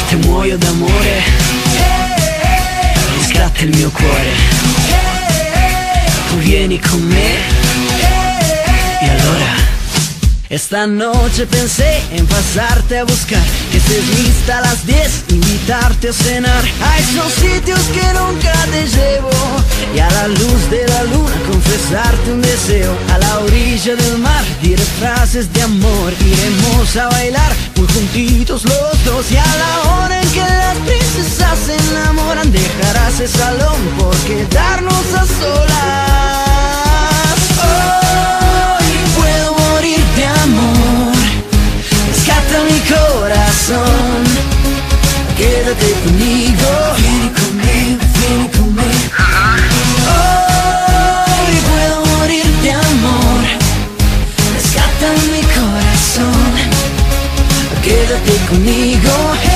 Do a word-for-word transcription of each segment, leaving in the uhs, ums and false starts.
Te muoio d'amore, riscatta il mio cuore. Tu vieni con me y allora. Esta noche pensé en pasarte a buscar, que estés lista a las diez, invitarte a cenar a esos sitios que nunca te llevo, y a la luz de la luna confesarte un deseo. A la orilla del mar diré frases de amor, iremos a bailar muy juntitos los dos, y a la hora en que las princesas se enamoran dejarás el salón por quedarnos a solas. Quédate conmigo, vieni conmigo, vieni conmigo. Hoy puedo morir de amor, rescata mi corazón. Quédate conmigo.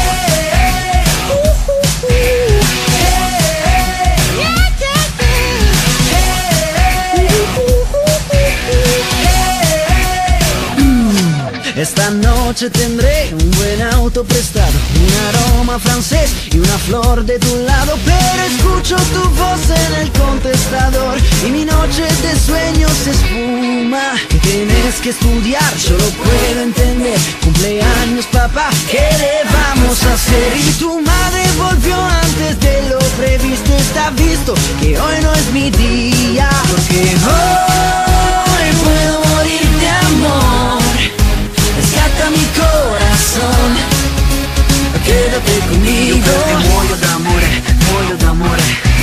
Esta noche tendré un buen auto prestado, un aroma francés y una flor de tu lado, pero escucho tu voz en el contestador y mi noche de sueños se espuma. Que tienes que estudiar, yo lo puedo entender. Cumpleaños papá, ¿qué le vamos a hacer? Y tu madre volvió antes de lo previsto. Está visto que hoy no es mi día, porque hoy puedo morir de amor. Rescata mi corazón, quédate conmigo. Io te muoio d'amore, muoio d'amore.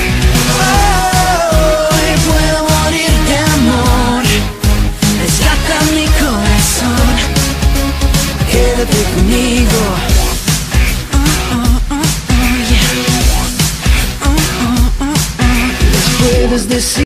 Hoy puedo morir de amor. Rescata mi corazón, quédate conmigo. Oh, oh, oh, oh, yeah. Oh, oh, oh, oh. Les puedes decir